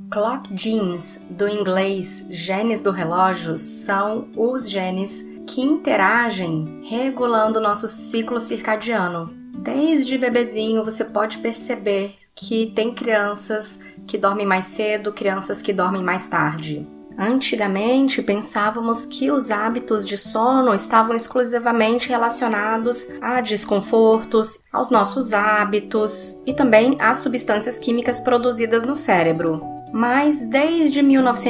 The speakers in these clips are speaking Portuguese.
Clock genes, do inglês genes do relógio, são os genes que interagem regulando o nosso ciclo circadiano. Desde bebezinho você pode perceber que tem crianças que dormem mais cedo, crianças que dormem mais tarde. Antigamente, pensávamos que os hábitos de sono estavam exclusivamente relacionados a desconfortos, aos nossos hábitos e também às substâncias químicas produzidas no cérebro. Mas desde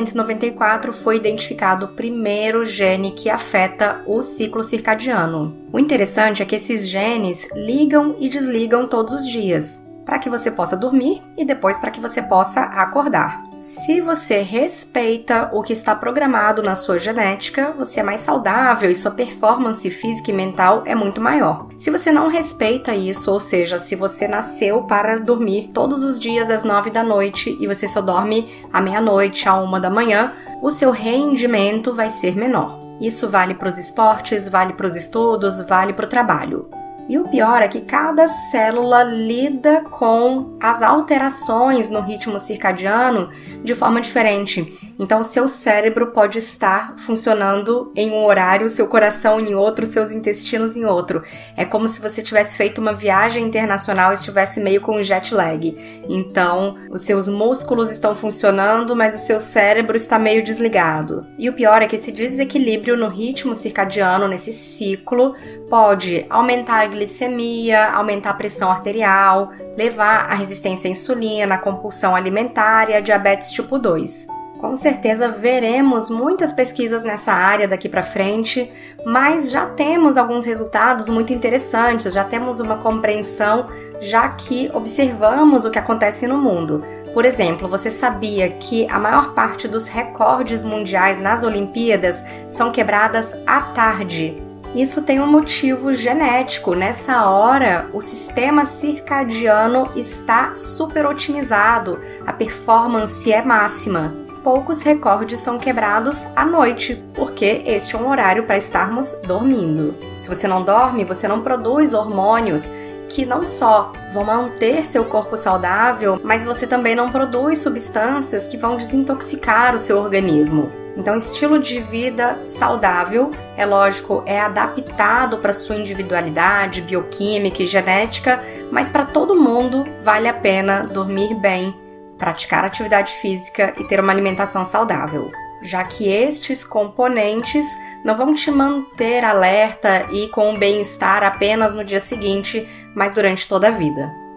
1994 foi identificado o primeiro gene que afeta o ciclo circadiano. O interessante é que esses genes ligam e desligam todos os dias, para que você possa dormir e depois para que você possa acordar. Se você respeita o que está programado na sua genética, você é mais saudável e sua performance física e mental é muito maior. Se você não respeita isso, ou seja, se você nasceu para dormir todos os dias às 9 da noite e você só dorme à meia-noite, à 1 da manhã, o seu rendimento vai ser menor. Isso vale para os esportes, vale para os estudos, vale para o trabalho. E o pior é que cada célula lida com as alterações no ritmo circadiano de forma diferente. Então, o seu cérebro pode estar funcionando em um horário, seu coração em outro, seus intestinos em outro. É como se você tivesse feito uma viagem internacional e estivesse meio com um jet lag. Então, os seus músculos estão funcionando, mas o seu cérebro está meio desligado. E o pior é que esse desequilíbrio no ritmo circadiano, nesse ciclo, pode aumentar a glicemia, aumentar a pressão arterial, levar à resistência à insulina, à compulsão alimentar e à diabetes tipo 2. Com certeza veremos muitas pesquisas nessa área daqui para frente, mas já temos alguns resultados muito interessantes, já temos uma compreensão, já que observamos o que acontece no mundo. Por exemplo, você sabia que a maior parte dos recordes mundiais nas Olimpíadas são quebradas à tarde? Isso tem um motivo genético. Nessa hora, o sistema circadiano está super otimizado, a performance é máxima. Poucos recordes são quebrados à noite, porque este é um horário para estarmos dormindo. Se você não dorme, você não produz hormônios que não só vão manter seu corpo saudável, mas você também não produz substâncias que vão desintoxicar o seu organismo. Então, estilo de vida saudável, é lógico, é adaptado para sua individualidade bioquímica e genética, mas para todo mundo vale a pena dormir bem, praticar atividade física e ter uma alimentação saudável, já que estes componentes não vão te manter alerta e com o bem-estar apenas no dia seguinte, mas durante toda a vida.